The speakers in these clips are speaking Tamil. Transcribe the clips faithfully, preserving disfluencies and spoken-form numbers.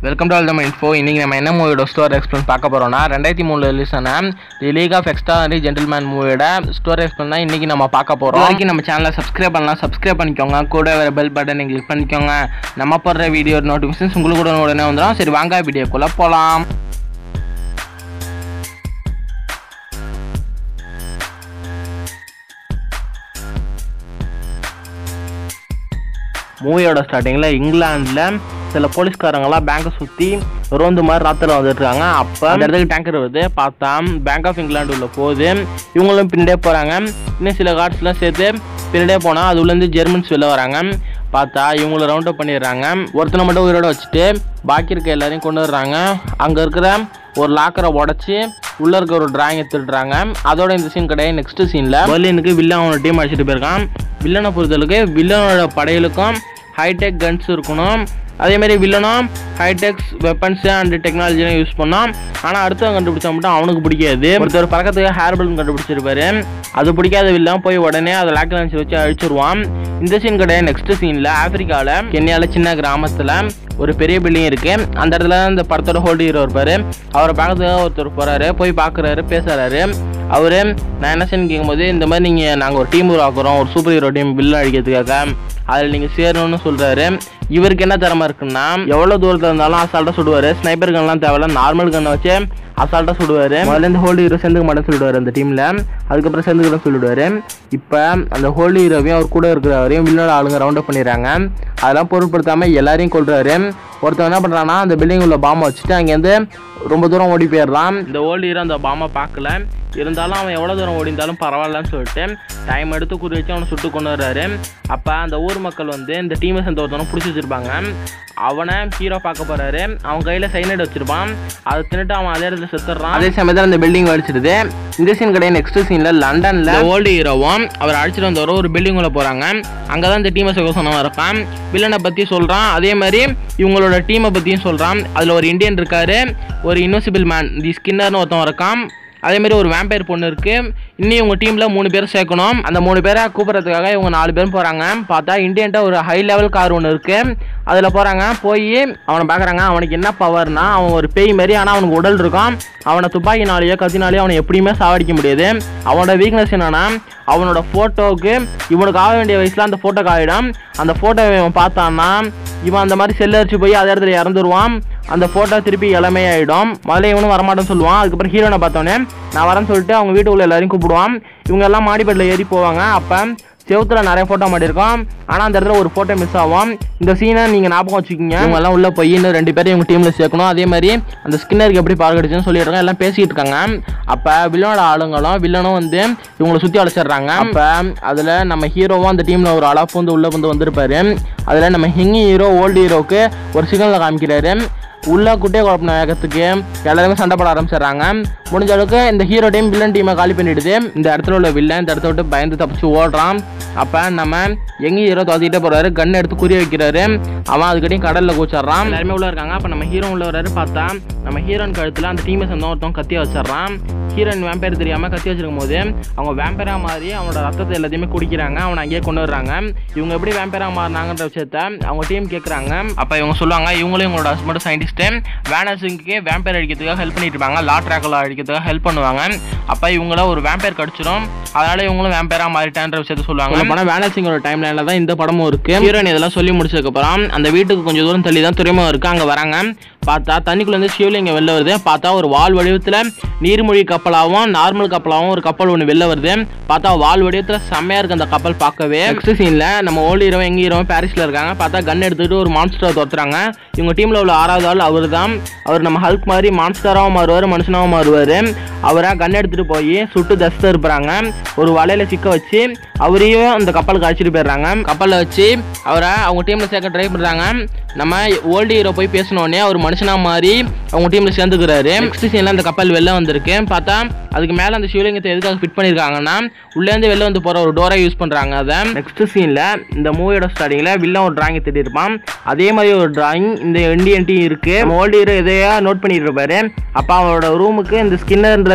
Welcome to all them info. இன்றைக்கி நம்ம என்ன மூவியோட ஸ்டோரி எக்ஸ்பிளைன் பார்க்க போகிறோம்னா, ரெண்டாயிரத்தி மூணில் ரிலீஸ் ஆன the league of extraordinary gentleman மூவியோட ஸ்டோரி எக்ஸ்பிளைன் தான் இன்றைக்கி நம்ம பார்க்க போகிறோம். வரைக்கும் நம்ம சேனலை சப்ஸ்கிரைப் பண்ணலாம், சப்ஸ்கிரைப் பண்ணிக்கோங்க. கூட வேறு பெல் பட்டனை கிளிக் பண்ணிக்கோங்க. நம்ம போடுற வீடியோ நோட்டிஃபிகேஷன்ஸ் உங்களுக்கு கூட உடனே வந்துடும். சரி வாங்க வீடியோக்குள்ளே போகலாம். மூவியோட ஸ்டார்டிங்கில் இங்கிலாண்டில் சில போலீஸ்காரங்களாம் பேங்கை சுற்றி ரோந்து மாதிரி ராத்திரில் வந்துட்டுருக்காங்க. அப்போ அந்த இடத்துக்கு டேங்கர் வருது. பார்த்தா பேங்க் ஆஃப் இங்கிலாந்து உள்ள போகுது. இவங்களும் பின்னாடியே போகிறாங்க. இன்னும் சில கார்ட்ஸ்லாம் சேர்த்து பின்னாடியே போனால் அது உள்ளேருந்து ஜெர்மன்ஸ் வெளில வராங்க. பார்த்தா இவங்கள ரவுண்ட் அப் பண்ணிடுறாங்க. ஒருத்தனை மட்டும் உயிரோட வச்சுட்டு பாக்கி இருக்க எல்லாரையும் கொண்டு வர்றாங்க. அங்கே இருக்கிற ஒரு லாக்கரை உடச்சி உள்ளே இருக்க ஒரு டிராயிங் எடுத்துடுறாங்க. அதோட இந்த சீன் கிடையாது. நெக்ஸ்ட் சீனில் பெர்லினுக்கு வில்லன் அவனோட டீம் அடிச்சுட்டு போயிருக்கான். வில்லனை பொறுத்தளவுக்கு வில்லனோட படைகளுக்கும் ஹைடெக் கன்ஸ் இருக்கணும். அதேமாதிரி வில்லனும் ஹைடெக்ஸ் வெப்பன்ஸ் அண்ட் டெக்னாலஜிலாம் யூஸ் பண்ணோம். ஆனால் அடுத்தவங்க கண்டுபிடிச்சா மட்டும் அவனுக்கு பிடிக்காது. ஒருத்தர் பறக்கிறதுக்கு ஹேர் பலூன் கண்டுபிடிச்சிருப்பாரு. அது பிடிக்காத வில்லன் போய் உடனே அதை லாக்கர் லன்ச் வச்சு அழிச்சிருவான். இந்த சீன் கிடையாது. நெக்ஸ்ட் சீனில் ஆப்பிரிக்காவில் கென்யாவில் சின்ன கிராமத்தில் ஒரு பெரிய பில்டிங் இருக்குது. அந்த இடத்துல இந்த படத்தோட ஹோல்டு ஹீரோ இருப்பார். அவரை பார்க்கறதுக்காக ஒருத்தர் போகிறாரு. போய் பார்க்குறாரு, பேசுகிறாரு. அவர் நான் என்ன செய்யணும் கேட்கும்போது, இந்த மாதிரி நீங்கள் நாங்கள் ஒரு டீம் உருவாக்குறோம், ஒரு சூப்பர் ஹீரோ டீம் வில்லன் அடிக்கிறதுக்காக, அதில் நீங்கள் சேரணும்னு சொல்கிறாரு. இவருக்கு என்ன திறமை இருக்குன்னா, எவ்வளோ தூரத்தில் இருந்தாலும் அசால்ட்டாக சுடுவார். ஸ்னைப்பர் கன்லாம் தேவையில்ல, நார்மல் கன்னை வச்சு அசால்ட்டாக சுடுவார். முதல்ல இந்த ஹோல்டு ஹீரோ சேர்ந்துக்க மாட்டேன்னு சொல்லிடுவார் அந்த டீமில். அதுக்கப்புறம் சேர்ந்துக்கிட்டேன்னு சொல்லிவிடுவார். இப்போ அந்த ஹோல்டு ஹீரோவையும் அவர் கூட இருக்கிறவரையும் வில்லோட ஆளுங்க ரவுண்ட் அப் பண்ணிடுறாங்க. அதெல்லாம் பொருட்படுத்தாமல் எல்லாரையும் கொள்றாரு. ஒருத்தர் என்ன பண்ணுறான்னா, அந்த பில்டிங் உள்ள பாம்பை வச்சுட்டு அங்கேருந்து ரொம்ப தூரம் ஓடி போயிடுறான். இந்த ஹோல்டு ஹீரோ அந்த பாம்பை பார்க்கல. இருந்தாலும் அவன் எவ்வளோ தூரம் ஓடி இருந்தாலும் பரவாயில்லன்னு சொல்லிட்டு டைம் எடுத்து குறி வச்சு அவனை சுட்டு கொண்டு வர்றாரு. அப்போ அந்த ஊர் மக்கள் வந்து இந்த டீமை சேர்ந்த ஒருத்தவனை பிடிச்சி வச்சுருப்பாங்க. அவனை ஹீரோ பார்க்க போகிறாரு. அவன் கையில் சைனைட் வச்சுருப்பான். அதை தின்னுட்டு அவன் அதே இடத்துல செத்துடுறான். அதே சமயத்தில் அந்த பில்டிங் அடிச்சிடுது. இந்த சீன் கிடையாது. நெக்ஸ்ட் சீனில் லண்டனில் ஓல்டு ஹீரோவும் அவர் அடிச்சிட்டு வந்தவரும் ஒரு பில்டிங் உள்ள போகிறாங்க. அங்கே தான் இந்த டீமை சொன்னவன் இருப்பான். வில்லனை பற்றி சொல்கிறான். அதே மாதிரி இவங்களோட டீமை பற்றியும் சொல்கிறான். அதில் ஒரு இந்தியன் இருக்கார், ஒரு இன்விசிபிள் மேன் தி ஸ்கின்னர்னு ஒருத்தன் இருக்கான். அதேமாதிரி ஒரு வேம்பயர் பொண்ணு இருக்குது. இன்னும் இவங்க டீமில் மூணு பேர் சேர்க்கணும். அந்த மூணு பேரை கூப்பிட்றதுக்காக இவங்க நாலு பேரும் போகிறாங்க. பார்த்தா இந்தியன்ட்ட ஒரு ஹை லெவல் கார் ஒன்று இருக்குது. அதில் போகிறாங்க. போய் அவனை பார்க்குறாங்க. அவனுக்கு என்ன பவர்னா, அவன் ஒரு பேய் மாரி, ஆனால் அவனுக்கு உடல் இருக்கும். அவனை துப்பாக்கினாலேயோ கத்தினாலேயோ அவனை எப்படியுமே சாவடிக்க முடியாது. அவனோட வீக்னஸ் என்னன்னா, அவனோட ஃபோட்டோவுக்கு இவனுக்கு ஆக வேண்டிய வயசில் அந்த ஃபோட்டோக்கு ஆகிடும். அந்த ஃபோட்டோவை இவன் பார்த்தான்னா இவன் அந்த மாதிரி செல்ல அடிச்சு போய் அதே இடத்துல இறந்துருவான். அந்த ஃபோட்டோ திருப்பி இளமையாயிடும். முதல்ல இவனும் வரமாட்டேன்னு சொல்லுவான். அதுக்கப்புறம் ஹீரோனை பார்த்தோன்னே நான் வரேன்னு சொல்லிட்டு அவங்க வீட்டுக்குள்ள எல்லாரையும் கூப்பிடுவான். இவங்க எல்லாம் மாடிப்பேட்டில் ஏறி போவாங்க. அப்போ செவத்தில் நிறைய ஃபோட்டோ மாட்டிருக்கோம். ஆனால் அந்த இடத்துல ஒரு ஃபோட்டோ மிஸ் ஆகும். இந்த சீனை நீங்கள் ஞாபகம் வச்சுக்கிங்க. இவங்க எல்லாம் உள்ளே போய் இன்னும் ரெண்டு பேரும் இவங்க டீமில் சேர்க்கணும். அதே மாதிரி அந்த ஸ்கின்னருக்கு எப்படி பார்க்க கிடைச்சுன்னு சொல்லிட்டு இருக்காங்க. எல்லாம் பேசிகிட்டு இருக்காங்க. அப்போ வில்லனோட ஆளுங்களும் வில்லனும் வந்து இவங்களை சுற்றி அழைச்சிட்றாங்க. அப்போ அதில் நம்ம ஹீரோவும் அந்த டீமில் ஒரு அளவு வந்து உள்ளே வந்து வந்திருப்பாரு. அதில் நம்ம ஹெங்கி ஹீரோ ஓல்டு ஹீரோவுக்கு ஒரு சிக்னலில் காமிக்கிறாரு. உள்ள குட்டையை குழப்பின வேகத்துக்கு எல்லாருமே சண்டை போட ஆரம்பிச்சிடுறாங்க. முடிஞ்ச அளவுக்கு இந்த ஹீரோ டீம் வில்லன் டீமை காலி பண்ணிடுது. இந்த இடத்துல உள்ள வில்லன் இந்த இடத்த விட்டு பயந்து தப்பிச்சு ஓடுறான். அப்போ நம்ம எங்க ஹீரோ துவத்திக்கிட்டே போகிறாரு. கன் எடுத்து குறி வைக்கிறாரு. அவன் அதுக்கிட்டையும் கடலில் கூச்சிட்றான். எல்லாருமே உள்ள இருக்காங்க. அப்போ நம்ம ஹீரோ உள்ள வர்றாரு. பார்த்தா நம்ம ஹீரோன் கழுத்தில் அந்த டீமை சேர்ந்த ஒருத்தவங்க கத்தி வச்சிடறான். ஹீரோயின் வேம்பேர் தெரியாமல் கத்தி வச்சிருக்கும் போது அவங்க வேம்பேராக மாறி அவனோட ரத்தத்தை எல்லாத்தையுமே குடிக்கிறாங்க. அவனை அங்கேயே கொண்டு வர்றாங்க. இவங்க எப்படி வேம்பேராக மாறினாங்கன்ற விஷயத்த அவங்க டீம் கேட்குறாங்க. அப்போ இவங்க சொல்லுவாங்க, இவங்களும் இவங்களோட ஹஸ்பண்ட் சயின்டிஸ்ட் வேனஸுக்கு வேம்பேர் அடிக்கிறதுக்காக ஹெல்ப் பண்ணிட்டு இருப்பாங்க. லா ட்ராக்குலா அடிக்கிறதுக்காக ஹெல்ப் பண்ணுவாங்க. அப்போ இவங்கள ஒரு வேம்பேர் கடிச்சிடும். அதனால இவங்களும் வேம்பேராக மாறிட்டான்ற விஷயத்த சொல்லுவாங்க. படம் வேனஸிங்கோட டைம் லைனில் தான் இந்த படமும் இருக்குது. ஹீரோயின் இதெல்லாம் சொல்லி முடிச்சதுக்கப்புறம் அந்த வீட்டுக்கு கொஞ்சம் தூரம் தள்ளி தான் துறைமுகம் இருக்குது. அங்கே வராங்க. பார்த்தா தண்ணிக்குள்ளேருந்து சிவலிங்கம் வெளில வருது. பார்த்தா ஒரு வால் வடிவத்தில் நீர்மொழி கப்பலாகவும் நார்மல் கப்பலாகவும் ஒரு கப்பல் ஒன்று வெளில வருது. பார்த்தா வால் வடிவத்தில் செம்மையாக இருக்குது அந்த கப்பல் பார்க்கவே. நெக்ஸ்ட் சீனில் நம்ம ஓல்டு ஹீரோ எங்க ஹீரோ பாரிஸில் இருக்காங்க. பார்த்தா கன் எடுத்துகிட்டு ஒரு மான்ஸ்டர் துரத்துறாங்க. இவங்க டீமில் உள்ள ஆறாவது ஆள் அவர் தான். அவர் நம்ம ஹல்க் மாதிரி மான்ஸ்டராகவும் மாறுவார், மனுஷனாகவும் மாறுவார். அவரை கன் எடுத்துகிட்டு போய் சுட்டு தஸ்த இருப்பாங்க. ஒரு வலையில் சிக்க வச்சு அவரையும் அந்த கப்பலுக்கு அழைச்சிட்டு போயிடுறாங்க. கப்பலில் வச்சு அவரை அவங்க டீமில் சேர்க்க ட்ரை பண்ணுறாங்க. நம்ம ஓல்டு ஹீரோ போய் பேசினோடனே அவர் மனுஷனாக மாறி அவங்க டீமில் சேர்ந்துக்கிறாரு. நெக்ஸ்ட் சீனில் அந்த கப்பல் வெளில வந்திருக்கு. பார்த்தா அதுக்கு மேலே அந்த சிவலிங்கத்தை எதுக்காக ஃபிட் பண்ணியிருக்காங்கன்னா, உள்ளேருந்து வெளில வந்து போகிற ஒரு டோரை யூஸ் பண்ணுறாங்க. அதை நெக்ஸ்ட் சீனில் இந்த மூவியோட ஸ்டார்டிங்கில் வில்லன் ஒரு டிராயிங் திட்டி இருப்பான். அதே மாதிரி ஒரு டிராயிங் இந்த இண்டியன் டீ இருக்குது. ஓல்டு ஹீரோ எதையா நோட் பண்ணிட்டு இருப்பாரு. அப்போ அவனோட ரூமுக்கு இந்த ஸ்கின்னர்ன்ற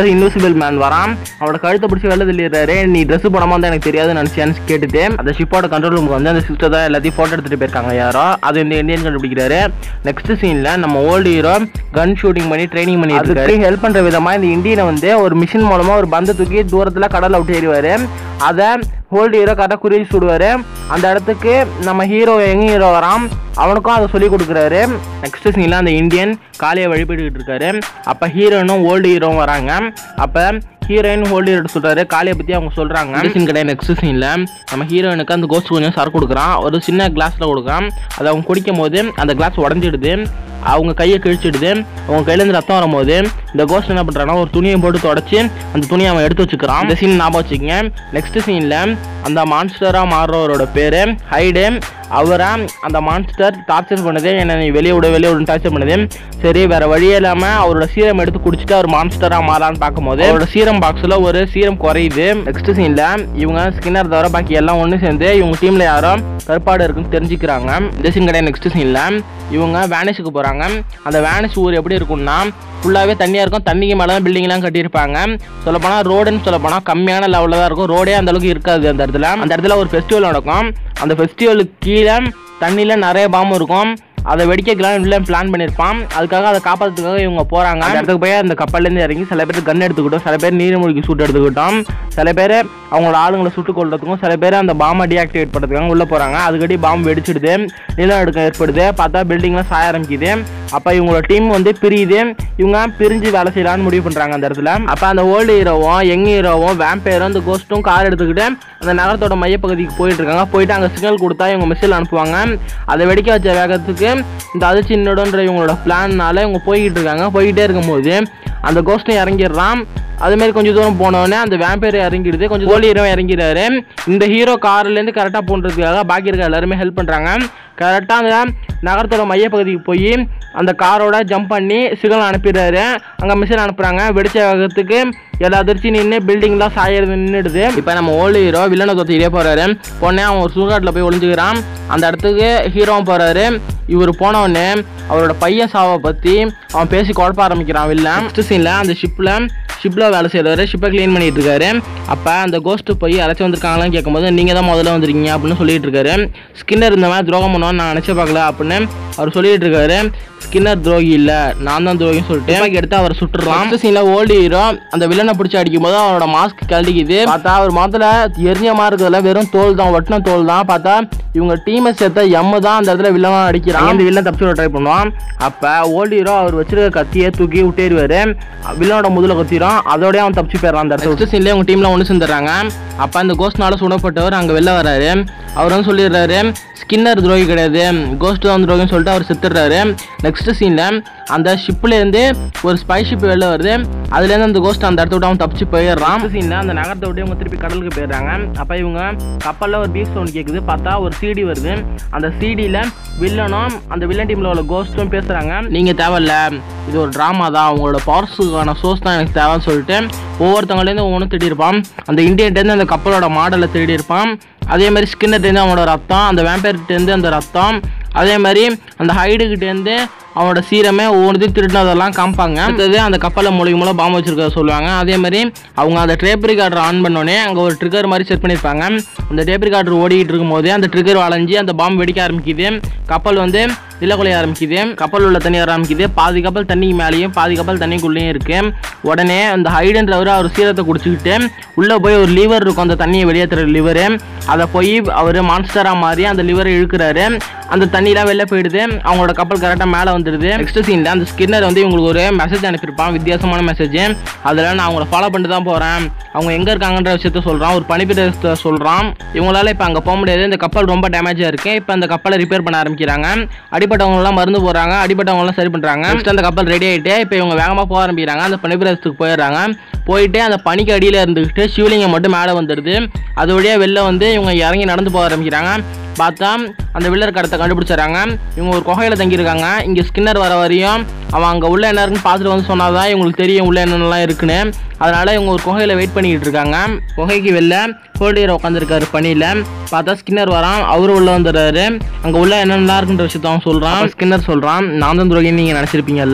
பக்கத்துல இன்விசிபிள் மேன் வரான். அவனோட கழுத்தை பிடிச்சி வெளில தள்ளிடுறாரு. நீ ட்ரெஸ் போடாம தான் எனக்கு தெரியாது நினைச்சேன்னு கேட்டுட்டு அந்த ஷிப்போட கண்ட்ரோல் ரூமுக்கு வந்து அந்த சிஸ்டர் தான் எல்லாத்தையும் போட்டோ எடுத்துட்டு போயிருக்காங்க யாரோ. அது இந்த இந்தியன் கண்டுபிடிக்கிறாரு. நெக்ஸ்ட் சீன்ல நம்ம ஓல்டு ஹீரோ கன் ஷூட்டிங் பண்ணி ட்ரைனிங் பண்ணி அதுக்கு ஹெல்ப் பண்ற விதமா இந்த இந்தியனை வந்து ஒரு மிஷின் மூலமா ஒரு பந்து தூக்கி தூரத்துல கடல்ல விட்டு ஏறிவாரு. அதை ஹோல்டு ஹீரோ கரெக்டாக குறி சுடுவார். அந்த இடத்துக்கு நம்ம ஹீரோ எங்க ஹீரோ வரான், அவனுக்கும் அதை சொல்லி கொடுக்குறாரு. நெக்ஸ்ட் சீனில் அந்த இந்தியன் காலையை வழிபட்டுக்கிட்டு இருக்காரு. அப்போ ஹீரோனும் ஓல்டு ஹீரோவும் வராங்க. அப்போ ஹீரோயின் ஹோல்டு ஹீரோ சொல்கிறாரு காலையை பற்றி அவங்க சொல்கிறாங்க. சீன் கிடையாது. நெக்ஸ்ட் சீனில் நம்ம ஹீரோயினுக்கு அந்த கோஸ்ட் கொஞ்சம் சரக்கு கொடுக்குறான். ஒரு சின்ன கிளாஸில் கொடுக்குறான். அதை அவங்க குடிக்கும் போது அந்த கிளாஸ் உடஞ்சிடுது. அவங்க கையை கிழிச்சிடுது. அவங்க கையிலேருந்து ரத்தம் வரும்போது இந்த கோஸ்ட் என்ன பண்ணுறான்னா ஒரு துணியை போட்டு தொடச்சி அந்த துணியை அவன் எடுத்து வச்சுக்கிறான். இந்த சீன் ஞாபகம் வச்சுக்கோங்க. நெக்ஸ்ட் சீனில் அந்த மான்ஸ்டராக மாறுறவரோட பேர் ஹைடு. அவரை அந்த மான்ஸ்டர் டார்ச்சர் பண்ணுது. என்னை நீ வெளியே விட வெளியே விட டார்ச்சர் பண்ணுது. சரி வேற வழியே இல்லாமல் அவரோட சீரம் எடுத்து குடிச்சிட்டு அவர் மான்ஸ்டராக மாறான்னு பார்க்கும்போது அவரோட சீரம் பாக்ஸில் ஒரு சீரம் குறையுது. நெக்ஸ்ட் சீனில் இவங்க ஸ்கின்னர் தவிர பாக்கி எல்லாம் ஒன்று சேர்ந்து இவங்க டீமில் யாரோ கற்பாடு இருக்குன்னு தெரிஞ்சுக்கிறாங்க. இந்த சீன் கிடையாது. நெக்ஸ்ட் சீனில் இவங்க வேனிஷுக்கு போகிறாங்க. அந்த வேனிஷ் ஊர் எப்படி இருக்கும்னா ஃபுல்லாகவே தண்ணியாக இருக்கும். தண்ணிக்கு மேலே தான் பில்டிங்லாம் கட்டியிருப்பாங்க. சொல்லப்போனால் ரோடுன்னு சொல்லப்போனால் கம்மியான லெவலில் தான் இருக்கும். ரோடே அந்த அளவுக்கு இருக்காது அந்த இடத்துல. அந்த இடத்துல ஒரு ஃபெஸ்டிவல் நடக்கும். அந்த ஃபெஸ்டிவலுக்கு கீழே தண்ணியில் நிறைய பாம்பு இருக்கும். அதை வெடிக்கலாம் வில்லன் பிளான் பண்ணியிருப்பான். அதுக்காக அதை காப்பாற்றுறதுக்காக இவங்க போகிறாங்க. அந்த இடத்துக்கு போய் அந்த கப்பல்லேருந்து இறங்கி சில பேர் கன் எடுத்துக்கிட்டோம், சில பேர் நீர்மூழ்கி சூட்டு எடுத்துக்கிட்டோம், சில பேர் அவங்களோட ஆளுங்களை சுட்டு கொள்றதுக்கும், சில பேர் அந்த பாம்பை டீஆக்டிவேட் பண்ணுறதுக்காக உள்ளே போகிறாங்க. அதுக்கடி பாம்பு வெடிச்சிடுது. நிலநடுக்கம் ஏற்படுது. பார்த்தா பில்டிங்லாம் சாய ஆரம்பிக்குது. அப்போ இவங்களோட டீம் வந்து பிரியுது. இவங்க பிரிஞ்சு வேலை செய்யலான்னு முடிவு பண்ணுறாங்க அந்த இடத்துல. அப்போ அந்த ஓல்டு ஹீரோவும் யங் ஹீரோவும் வேம்பயரும் அந்த கோஸ்ட்டும் கார் எடுத்துக்கிட்டு அந்த நகரத்தோட மையப்பகுதிக்கு போயிட்டு இருக்காங்க. போயிட்டு அங்கே சிக்னல் கொடுத்தா இவங்க மிசைல் அனுப்புவாங்க. அதை வெடிக்க வச்ச வேகத்துக்கு இந்த அதிர்ச்சி இன்னொன்ற இவங்களோட பிளான்னால இவங்க போய்கிட்டு இருக்காங்க. போய்கிட்டே இருக்கும்போது அந்த கோஸ்ட்டும் இறங்கிடுறான். அதுமாரி கொஞ்சம் தூரம் போனோடனே அந்த வேம்பயர் இறங்கிடுது. கொஞ்சம் ஓல்டு ஹீரோ இறங்கிறாரு. இந்த ஹீரோ கார்லேருந்து கரெக்டாக போன்றதுக்காக பாக்கி இருக்க எல்லாருமே ஹெல்ப் பண்ணுறாங்க. கரெக்டாக அந்த நகரத்தோட மையப்பகுதிக்கு போய் அந்த காரோட ஜம்ப் பண்ணி சிக்னல் அனுப்பிடுறாரு. அங்கே மிசைல் அனுப்புகிறாங்க. வெடிச்ச வேகத்துக்கு எல்லா அதிர்ச்சி நின்று பில்டிங்லாம் சாயறது நின்றுடுது. இப்போ நம்ம ஓல்டு ஹீரோ வில்லனை தொத்திக்கிட்டே போகிறாரு. போனே அவன் ஒரு சுடுகாட்டில் போய் ஒளிஞ்சுக்கிறான். அந்த இடத்துக்கு ஹீரோவும் போகிறாரு. இவர் போனவுடனே அவரோட பையன் சாவை பற்றி அவன் பேசி குழப்ப ஆரம்பிக்கிறான் வில்லன். நெக்ஸ்ட் சீனில் அந்த ஷிப்பில் ஷிப்பில் வேலை செய்கிறாரு. ஷிப்பை க்ளீன் பண்ணிட்டு இருக்காரு. அப்போ அந்த கோஸ்ட்டு போய் அரைச்சி வந்திருக்காங்களான்னு கேட்கும்போது நீங்கள் தான் முதல்ல வந்துருக்கீங்க அப்படின்னு சொல்லிட்டு இருக்காரு. ஸ்கின்னர் இந்த மாதிரி துரோகம் பண்ணுவான்னு நான் நினச்சே பார்க்கல அப்படின்னு அவர் சொல்லிட்டு இருக்காரு. ஸ்கின்னர் துரோகி இல்லை, நான் தான் துரோகின்னு சொல்லிட்டு எடுத்து அவர் சுட்டுறான். சீனில் ஓல்டு ஹீரோ அந்த வில்லனை பிடிச்சி அடிக்கும் போது அவரோட மாஸ்க் கழட்டிக்குது. பார்த்தா அவர் மாத்திர எரிஞ்ச மாதிரி இருக்கிறதுல வெறும் தோல் தான், ஒட்டின தோல் தான். பார்த்தா இவங்க டீமை சேர்த்த எம்மு தான் அந்த இடத்துல வில்லனா அடிக்கிறான். இந்த வில்லன் தப்பிச்சு ட்ரை பண்ணுவான். அப்போ ஓல்டு ஹீரோ அவர் வச்சிருக்க கத்தியை தூக்கி விட்டேருவாரு. வில்லனோட முதல்ல கத்திரும். அதோடய அவன் தப்பிச்சு போயிடறான். அந்த இடத்துல சீன்லேயே உங்க டீம்ல ஒன்று சேர்ந்துடுறாங்க. அப்போ அந்த கோஸ்ட்னால சுடப்பட்டவர் அங்கே வெளில வராரு. அவர் வந்து சொல்லிடுறாரு ஸ்கின்னர் துரோகி கிடையாது, கோஸ்ட் தான் துரோகின்னு சொல்லிட்டு அவர் செத்துடுறாரு. நெக்ஸ்ட் சீனில் அந்த ஷிப்லேருந்து ஒரு ஸ்பை ஷிப் வெளில வருது. அதுலேருந்து அந்த கோஸ்ட் அந்த இடத்த விட்டு அவன் தப்பிச்சு போயிடுறான். சீனில் அந்த நகரத்தை விட்டு இவங்க திருப்பி கடலுக்கு போயிடுறாங்க. அப்போ இவங்க கப்பலில் ஒரு பீப் சவுண்ட் கேட்குது. பார்த்தா ஒரு சிடி வருது. அந்த சிடியில் வில்லனும் அந்த வில்லன் டீமில் உள்ள கோஸ்ட்டும் பேசுகிறாங்க. நீங்கள் தேவையில்ல, இது ஒரு ட்ராமா தான், அவங்களோட பவர்ஸுக்கான சோர்ஸ் தான் எனக்கு தேவைன்னு சொல்லிட்டு ஒவ்வொருத்தவங்கலேருந்து ஒவ்வொன்றும் தேடி இருப்பான். அந்த இந்தியன்ட்டேருந்து அந்த கப்பலோட மாடலை தேடி இருப்பான். அதே மாதிரி ஸ்கின்னர்ட்டேருந்து அவனோட ரத்தம், அந்த வேம்பயர்கிட்டேருந்து அந்த ரத்தம், அதே மாதிரி அந்த ஹைடுகிட்டேருந்து அவனோட சீரமே ஒவ்வொன்றையும் திருட்டினதெல்லாம் காமிப்பாங்க. அடுத்தது அந்த கப்பலில் மூலிகை மூலம் பாம்பு வச்சிருக்க சொல்லுவாங்க. அதே மாதிரி அவங்க அந்த டேப் ரெக்கார்டர் ஆன் பண்ணோடனே அங்கே ஒரு ட்ரிகர் மாதிரி செட் பண்ணியிருப்பாங்க. அந்த டேப் ரெக்கார்டர் ஓடிக்கிட்டு இருக்கும்போது அந்த ட்ரிகர் வளைஞ்சி அந்த பாம்பு வெடிக்க ஆரம்பிக்குது. கப்பல் வந்து நிலக்குலைய ஆரம்பிக்குது. கப்பல் உள்ள தண்ணி வர ஆரம்பிக்குது. பாதி கப்பல் தண்ணிக்கு மேலேயும் பாதி கப்பல் தண்ணிக்குள்ளேயும் இருக்கு. உடனே அந்த ஹைடுன்றவர் அவர் சீரத்தை குடிச்சுக்கிட்டு உள்ளே போய் ஒரு லிவர் இருக்கும், அந்த தண்ணியை வெளியேற்றுற லிவரு. அதை போய் அவர் மான்ஸ்டராக மாறி அந்த லிவரை இழுக்கிறாரு. அந்த தண்ணியெலாம் வெளில போயிடுது. அவங்களோட கப்பல் கரெக்டாக மேலே வந்துடுது. நெக்ஸ்ட் சீனில் அந்த ஸ்கின்னர் வந்து இவங்களுக்கு ஒரு மெசேஜ் அனுப்பியிருப்பான், வித்தியாசமான மெசேஜ். அதில் நான் அவங்கள ஃபாலோ பண்ணிட்டு தான் போகிறேன், அவங்க எங்கே இருக்காங்கன்ற விஷயத்த சொல்கிறான். ஒரு பனிப்பிரதேசத்தை சொல்கிறான். இவங்களால இப்போ அங்கே போக முடியாது, இந்த கப்பல் ரொம்ப டேமேஜாக இருக்குது. இப்போ அந்த கப்பலை ரிப்பேர் பண்ண ஆரம்பிக்கிறாங்க. அடிப்பட்டவங்களாம் மருந்து போடுறாங்க, அடிப்பட்டவங்களாம் சரி பண்ணுறாங்க. நெக்ஸ்ட் அந்த கப்பல் ரெடி ஆகிட்டு இப்போ இவங்க வேகமாக போக ஆரம்பிக்கிறாங்க. அந்த பனிப்பிரதேசத்துக்கு போயிடுறாங்க. போயிட்டு அந்த பனிக்கு அடியில் இருந்துக்கிட்டு சிவலிங்கம் மட்டும் மேலே வந்துடுது. அது வழியாக வெளில வந்து இவங்க இறங்கி நடந்து போக ஆரம்பிக்கிறாங்க. பார்த்தா அந்த வில்லர் கடத்தை கண்டுபிடிச்சிடறாங்க. இவங்க ஒரு குகையில் தங்கியிருக்காங்க. இங்கே ஸ்கின்னர் வர வரையும் அவன் அங்கே உள்ள என்ன இருக்குன்னு பார்த்துட்டு வந்து சொன்னால் தான் இவங்களுக்கு தெரியும் உள்ள என்னென்னலாம் இருக்குன்னு. அதனால் இவங்க ஒரு குகையில் வெயிட் பண்ணிக்கிட்டு இருக்காங்க. குகைக்கு வெளில ஹோல்டியர் உட்காந்துருக்காரு பனியில். பார்த்தா ஸ்கின்னர் வரான். அவரும் உள்ளே வந்துடுறாரு. அங்கே உள்ள என்னென்னலாம் இருக்குன்ற விஷயத்த அவன் சொல்கிறான். ஸ்கின்னர் சொல்கிறான், நான் தான் துரோகின்னு நீங்கள் நினச்சிருப்பீங்கல்ல,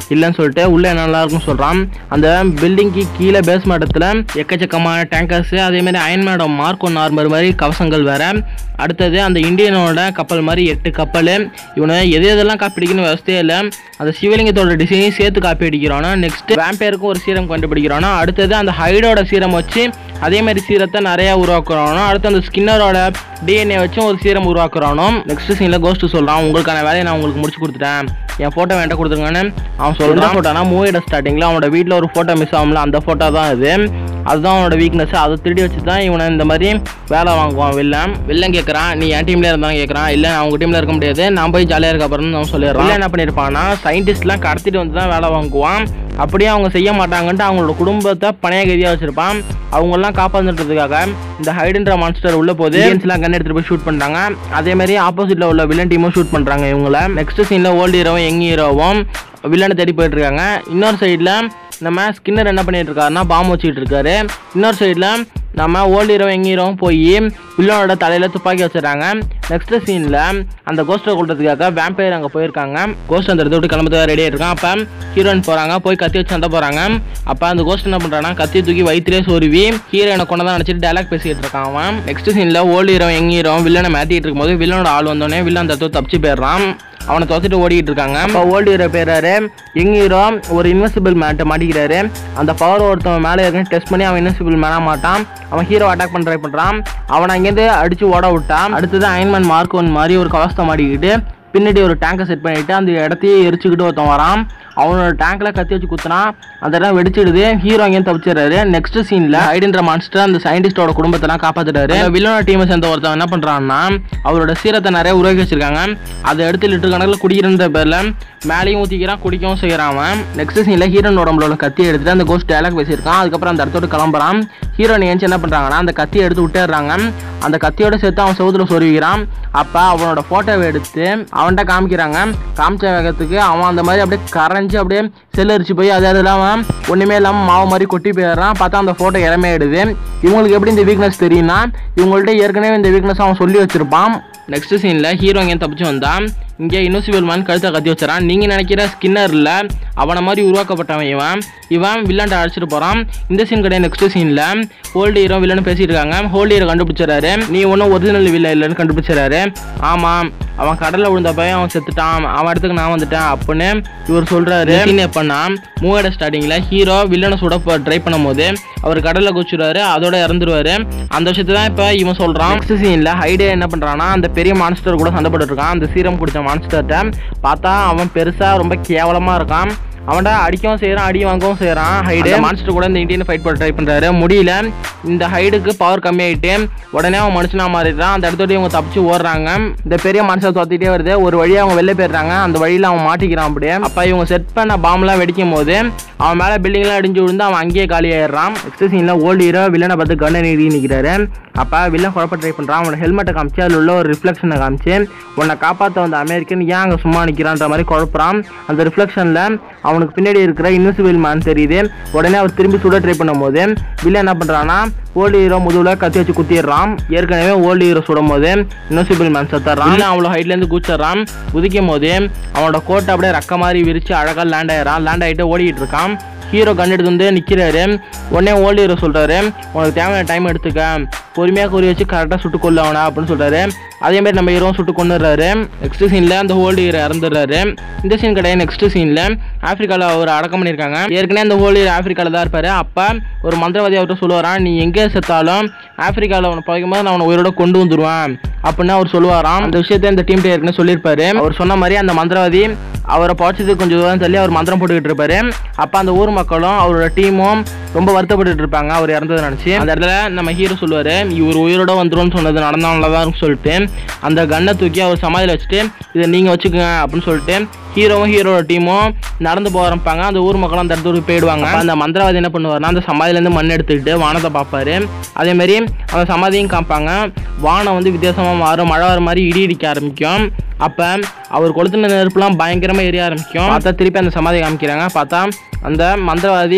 இல்லைன்னு சொல்லிட்டு உள்ள என்னெல்லாம் இருக்குன்னு சொல்கிறான். அந்த பில்டிங்க்கு கீழே பேஸ்மெண்டத்தில் எக்கச்சக்கமான டேங்கர்ஸ், அதேமாதிரி அயன்மேனோட மார்க் ஒன் ஆர்மர் மாதிரி கவசங்கள் வேற. அடுத்தது அந்த இந்தியனோட கப்பல் மாதிரி எட்டு கப்பல். இவனை எது எதெல்லாம் காப்பி அடிக்கணும் விவசாயே இல்லை. அந்த சிவலிங்கத்தோட டிசைனையும் சேர்த்து காப்பி அடிக்கிறானோ. நெக்ஸ்ட் வேம்பயருக்கும் ஒரு சீரம் கண்டுபிடிக்கிறானோ. அடுத்தது அந்த ஹைடோட சீரம் வச்சு அதே மாதிரி சீரத்தை நிறையா உருவாக்குறானோ. அடுத்து அந்த ஸ்கின்னரோட டிஎன்ஏ வச்சும் ஒரு சீரம் உருவாக்குறானோ. நெக்ஸ்ட் சீனில் கோஸ்ட் சொல்கிறான், உங்களுக்கான வேலையை நான் உங்களுக்கு முடிச்சு கொடுத்துட்டேன், என் ஃபோட்டோ வேண்ட கொடுத்துருங்கன்னு அவன் சொல்கிறான். ஃபோட்டோனா மூவியோட ஸ்டார்டிங்கில் அவனோட வீட்டில் ஒரு ஃபோட்டோ மிஸ் ஆகும்ல, அந்த ஃபோட்டோ தான் இது. அதுதான் அவனோட வீக்னஸ். அதை திருடி வச்சு தான் இவனை இந்த மாதிரி வேலை வாங்குவான் வில்லன். வில்லன் கேட்குறான், நீ என் டீம்லேயே இருந்தாலும் கேட்குறான். இல்லை அவங்க டீமில் இருக்க முடியாது, நான் போய் ஜாலியாக இருக்க அப்புறம் அவன் சொல்லிடுறான். இல்லை என்ன பண்ணியிருப்பான்னா சயின்டிஸ்ட்லாம் கடத்திட்டு வந்து தான் வேலை வாங்குவான். அப்படியே அவங்க செய்ய மாட்டாங்கன்ட்டு அவங்களோட குடும்பத்தை பணைய கதியாக வச்சிருப்பான். அவங்களெல்லாம் காப்பாற்றுறதுக்காக இந்த ஹைடுன்ற மான்ஸ்டர் உள்ள போது எல்லாம் கன் எடுத்துட்டு போய் ஷூட் பண்ணுறாங்க. அதே மாதிரி ஆப்போசிட்ல உள்ள வில்லன் டீமும் ஷூட் பண்ணுறாங்க இவங்கள. நெக்ஸ்ட் சீனில் ஓல்டு ஹீரோவும் யங் ஹீரோவும் வில்லனை தேடி போயிட்டு இருக்காங்க. இன்னொரு சைடில் நம்ம ஸ்கின்னர் என்ன பண்ணிட்டு இருக்காருன்னா பாம்பு வச்சுக்கிட்டு இருக்காரு. இன்னொரு சைடில் நம்ம ஓல்டு ஹீரோ யங் ஹீரோவும் போய் வில்லனோட தலையில் துப்பாக்கி வச்சுறாங்க. நெக்ஸ்ட் சீனில் அந்த கோஸ்ட்டை கொள்றதுக்காக வேம்பயர் அங்கே போயிருக்காங்க. கோஸ்ட் அந்த இடத்த விட்டு கிளம்புறதுக்காக ரெடியாக இருக்கான். அப்போ ஹீரோயின் போகிறாங்க, போய் கத்தி வச்சு சண்டை போகிறாங்க. அப்போ அந்த கோஸ்ட் என்ன பண்ணுறான்னா கத்தி தூக்கி வயிற்றுலேயே சொருவி ஹீரோயினை கொண்டு தான் நினச்சிட்டு டைலாக் பேசிக்கிட்டு இருக்கான் அவன். நெக்ஸ்ட் சீனில் ஓல்டு ஹீரோ யங் ஹீரோ வில்லனை மாட்டிகிட்டு இருக்கும்போது வில்லனோட ஆள் வந்தோடனே வில்லன் அந்த இடத்துல தப்பிச்சு போயிடுறான். அவனை தோத்துட்டு ஓடிக்கிட்டு இருக்காங்க. அப்போ ஓல்டு ஹீரோ பேராரு யங் ஹீரோ ஒரு இன்வெசிபிள் மேட்டை மாட்டிக்கிறாரு. அந்த பவர் ஒருத்தவன் மேலே இருக்குன்னு டெஸ்ட் பண்ணி அவன் இன்வெசிபிள் மேனாக மாட்டான். அவன் ஹீரோ அட்டாக் பண்ண ட்ரை பண்ணுறான். அவனை அங்கேருந்து அடித்து ஓட விட்டான். அடுத்தது அயன்மேன் மார்க் ஒன் மாதிரி ஒரு கவசத்தை மாட்டிக்கிட்டு பின்னாடி ஒரு டேங்கை செட் பண்ணிவிட்டு அந்த இடத்தையே எரிச்சுக்கிட்டு ஒருத்தன் வரான். அவனோட டேங்க்ல கத்தி வச்சு குத்துனா அந்த இடம் வெடிச்சிடுது. ஹீரோ அங்கேயும் தப்பிச்சிடறாரு. நெக்ஸ்ட் சீன்ல ஹைடுன்ற மான்ஸ்டர் அந்த சயின்டிஸ்டோட குடும்பத்தெல்லாம் காப்பாத்துட்டாரு. வில்லனோட டீமை சேர்ந்த ஒருத்தன் என்ன பண்றான்னா அவரோட சீரத்தை நிறைய உருவாக்கி வச்சிருக்காங்க. அதை எடுத்து லிட்டர் கணக்கில் குடிக்கிற பேர்ல மேலேயும் ஊற்றிக்கிறான், குடிக்கவும் செய்யறான். நெக்ஸ்ட் சீன்ல ஹீரோனோட உடம்புல கத்தியை எடுத்துட்டு அந்த கோஸ்ட் டைலாக் பேசியிருக்கான். அதுக்கப்புறம் அந்த இடத்தோட கிளம்புறான். ஹீரோன் ஏஞ்சி என்ன பண்றாங்கன்னா அந்த கத்தியை எடுத்து விட்டுறாங்க. அந்த கத்தியோட சேர்த்து அவன் செவுத்துல சொருவிக்கிறான். அப்ப அவனோட போட்டோவை எடுத்து அவன்கிட்ட காமிக்கிறாங்க. காமிச்ச வேகத்துக்கு அவன் அந்த மாதிரி அப்படியே கரைஞ்சி அப்படியே செல்லரிச்சு போய் அது அது இல்லாமல் ஒன்றுமே இல்லாமல் மாவு மாதிரி கொட்டி போயிடுறான். பார்த்தா அந்த ஃபோட்டோ இறமையிடுது. இவங்களுக்கு எப்படி இந்த வீக்னஸ் தெரியும்னா இவங்கள்ட்ட ஏற்கனவே இந்த வீக்னஸ் அவன் சொல்லி வச்சிருப்பான். நெக்ஸ்ட் சீனில் ஹீரோ இங்கே தப்பிச்சு வந்தான். இங்கே இன்வெசிபிள் மேன் கழுத்தை கத்தி வச்சுறான். நீங்கள் நினைக்கிற ஸ்கின்னர் இல்லை, அவனை மாதிரி உருவாக்கப்பட்டவன் இவன். இவன் வில்லன்ட்ட அழைச்சிட்டு போகிறான். இந்த சீன் கிடையாது. நெக்ஸ்ட் சீனில் ஹோல்டு ஹீரோ வில்லன்னு பேசிட்டு இருக்காங்க. ஹோல்டு ஹீரோ கண்டுபிடிச்சாரு, நீ ஒன்றும் ஒரிஜினல் வில்ல இல்லைன்னு கண்டுபிடிச்சாரு. ஆமாம், அவன் கடலில் விழுந்தப்ப அவன் செத்துட்டான், அவன் இடத்துக்கு நான் வந்துட்டேன் அப்படின்னு இவர் சொல்கிறாரு. சீன் எப்படின்னா மூவோட ஸ்டார்டிங்கில் ஹீரோ வில்லனை சுட ட்ரை பண்ணும் போது அவர் கடலில் குச்சிடுவார், அதோட இறந்துருவார். அந்த விஷயத்தை தான் இப்போ இவன் சொல்கிறான். நெக்ஸ்ட் சீனில் ஹைடே என்ன பண்ணுறான்னா அந்த பெரிய மான்ஸ்டர் கூட சண்டை போட்டுட்டு இருக்கான். அந்த சீரம் குடித்த மான்ஸ்டர்கிட்ட பார்த்தா அவன் பெருசாக ரொம்ப கேவலமாக இருக்கான். அவன்டா அடிக்கவும் செய்கிறான், அடி வாங்கவும் செய்கிறான். ஹைடு மான்ஸ்டர் கூட இந்த இந்தியன் ஃபைட் பண்ண ட்ரை பண்ணுறாரு. முடியல. இந்த ஹைடுக்கு பவர் கம்மியாயிட்டு உடனே அவன் மனுஷனா மாறிடுறான். அந்த இடத்தோட இவங்க தப்பிச்சு ஓடுறாங்க. இந்த பெரிய மனுஷன் தோத்திட்டே வருது. ஒரு வழியாக அவங்க வெளில போயிடுறாங்க. அந்த வழியில் அவன் மாட்டிக்கிறான். அப்படியே அப்போ இவங்க செட் பண்ண பாம்பெலாம் வெடிக்கும் போது அவன் மேலே பில்டிங்லாம் அடிஞ்சு விழுந்து அவன் அங்கேயே காலியாயிடுறான். நெக்ஸ்ட் சீனில் ஓல்டு ஹீரோ வில்லனை பார்த்து கண்ணை நீடி நிற்கிறாரு. அப்போ வில்லன் குழப்ப ட்ரை பண்ணுறான். அவனோட ஹெல்மெட்டை காமிச்சு அதில் உள்ள ஒரு ரிஃப்ளெக்ஷனை காமிச்சு உன்னை காப்பாற்ற வந்த அமெரிக்கன் ஏன் அங்கே சும்மா நிற்கிறான்ற மாதிரி குழப்புறான். அந்த ரிஃப்ளெக்ஷனில் அவனுக்கு பின்னாடி இருக்கிற இன்விசிபிள் மேன் தெரியுது. உடனே அவர் திரும்பி சுட ட்ரை பண்ணும் போது வில்லன் என்ன பண்ணுறான்னா ஓல்டு ஹீரோ முதுகுல கத்தி வச்சு குத்திடுறான். ஏற்கனவே ஓல்டு ஹீரோ சுடும் போது இன்விசிபிள் மேன் செத்துறான். அவ்வளோ ஹைட்லேருந்து குதிச்சிடறான். குதிக்கும் போது அவனோட கோட்டை அப்படியே ரக்க மாதிரி விரிச்சு அழகாக லேண்ட் ஆயிடறான். லேண்ட் ஆகிட்டு ஓடிக்கிட்டு இருக்கான். ஹீரோ கண் எடுத்து வந்து நிற்கிறாரு. உடனே ஓல்டு ஹீரோ சொல்கிறாரு, உனக்கு தேவையான டைம் எடுத்துக்க, பொறுமையாக குறி வச்சு கரெக்டாக சுட்டு கொள்ள அவனா அப்படின்னு சொல்கிறாரு. அதேமாதிரி நம்ம ஹீரோவும் சுட்டு கொண்டுடுறாரு. நெக்ஸ்ட் சீனில் அந்த ஓல்டு ஹீரோ இறந்துடுறாரு. இந்த சீன் கிடையாது. நெக்ஸ்ட் சீனில் ஆஃப்ரிக்காவில் அவர் அடக்கம் பண்ணியிருக்காங்க. ஏற்கனவே அந்த ஓல்டு ஹீரோ ஆஃப்ரிக்காவில் தான் இருப்பார். அப்போ ஒரு மந்திரவாதி அவர்கிட்ட சொல்லுவாரான், நீ எங்கே செத்தாலும் ஆஃப்ரிக்காவில் அவனை பழைக்கும் போது நான் அவனை உயிரோட கொண்டு வந்துடுவேன் அப்படின்னு அவர் சொல்லுவாராம். அந்த விஷயத்த இந்த டீம் ஏற்கனவே சொல்லியிருப்பாரு. அவர் சொன்ன மாதிரி அந்த மந்திரவாதி அவரை பழச்சது கொஞ்சம் தூரம் தள்ளி அவர் மந்திரம் போட்டுக்கிட்டு இருப்பாரு. அப்போ அந்த ஊர் மக்களும் அவரோட டீமும் ரொம்ப வருத்தப்பட்டு இருப்பாங்க அவர் இறந்ததை நினச்சி. அந்த இடத்துல நம்ம ஹீரோ சொல்லுவார், இவர் உயிரோட வந்துடும் சொன்னது நடந்தாலும் சொல்லிட்டு அந்த கன்னை தூக்கி அவர் சமாதியில் வச்சுட்டு இதை நீங்கள் வச்சுக்கோங்க அப்படின்னு சொல்லிட்டு ஹீரோவும் ஹீரோட டீமும் நடந்து போக ஆரம்பிப்பாங்க. அந்த ஊர் மக்களும் அந்த இடத்துக்கு போயிடுவாங்க. அந்த மந்திரவாதி என்ன பண்ணுவார்னா அந்த சமாதியிலேருந்து மண் எடுத்துக்கிட்டு வானத்தை பார்ப்பாரு. அதேமாரி அந்த சமாதியும் காமிப்பாங்க. வானம் வந்து வித்தியாசமாக மாறும், மழை வர மாதிரி இடி இடிக்க ஆரம்பிக்கும். அப்போ அவர் கொளுத்தின நெருப்புலாம் பயங்கரமாக எரிய ஆரம்பிக்கும். பார்த்தா திருப்பி அந்த சமாதி காமிக்கிறாங்க. பார்த்தா அந்த மந்திரவாதி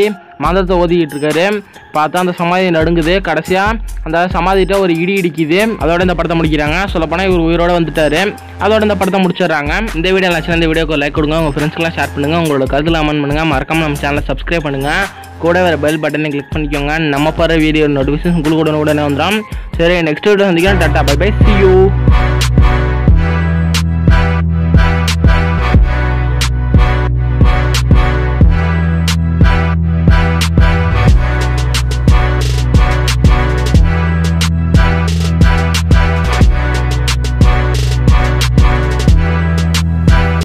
மந்திரத்தை ஓதிக்கிட்டு இருக்காரு. பார்த்தா அந்த சமாதி நடுங்குது. கடைசியாக அந்த சமாதிட்ட ஒரு இடி இடிக்குது. அதோட இந்த படத்தை முடிக்கிறாங்க. சொல்லப்போனால் இவர் உயிரோட வந்துட்டாரு. அதோட இந்த படத்தை முடிச்சிடுறாங்க. இந்த வீடியோ நினச்சா இந்த வீடியோக்கு லைக் கொடுங்க, உங்கள் ஃப்ரெண்ட்ஸ்க்கெலாம் ஷேர் பண்ணுங்கள், உங்களோட கருத்தில் கமெண்ட் பண்ணுங்கள், மறக்காம நம்ம சேனலை சப்ஸ்கிரைப் பண்ணுங்கள், கூட வேறு பெல் பட்டனை கிளிக் பண்ணிக்கோங்க. நம்ம போகிற வீடியோ நோட்டிஃபிகேஷன் உங்களுக்கு உடனே உடனே வந்துடும். சரி, நெக்ஸ்ட் வீடியோ சந்திக்கிறேன். Tata bye bye, see you.